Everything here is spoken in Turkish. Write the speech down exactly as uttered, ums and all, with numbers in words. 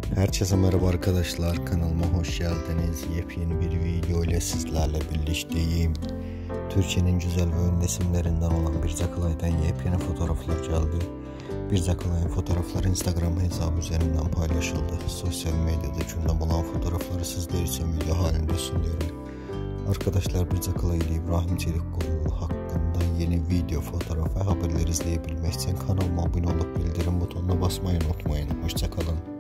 Herkese merhaba arkadaşlar, kanalıma hoş geldiniz. Yepyeni bir video ile sizlerle birlikteyim. Türkiye'nin güzel ve ünlü isimlerinden olan Birce Kalay'dan yepyeni fotoğraflar geldi. Birce Kalay'ın fotoğrafları Instagram hesabı üzerinden paylaşıldı. Sosyal medyada gündem olan fotoğrafları sizler için video halinde sunuyorum. Arkadaşlar, Birce Kalay ile İbrahim Çelikkolu hakkında yeni video, fotoğraf ve haberleri izleyebilmek için kanalıma abone olup bildirim butonuna basmayı unutmayın. Hoşça kalın.